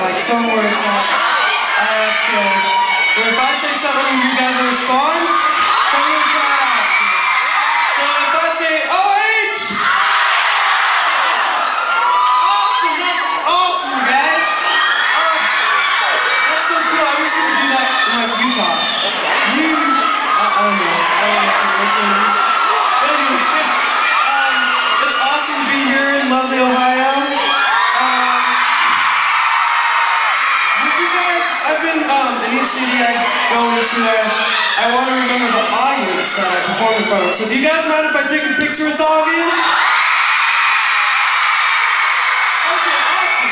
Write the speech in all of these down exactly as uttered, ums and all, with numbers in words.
like some where it's like, I have to, where if I say something, you guys will respond. So I'm gonna try it out. So if I say O H, awesome, that's awesome, guys. Uh, that's so cool. I wish we could do that in like Utah. You, I, I don't know, I don't know if I'm working in Utah. But anyway, um, it's awesome to be here in lovely Ohio. Um, would you guys, I've been, um, in each city I go into, I, I want to remember the audience that I perform in front of. So do you guys mind if I take a picture with all of you? Okay, awesome.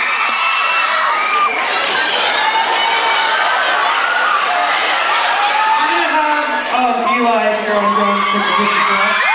We're gonna have um, Eli here on drums take a picture for us.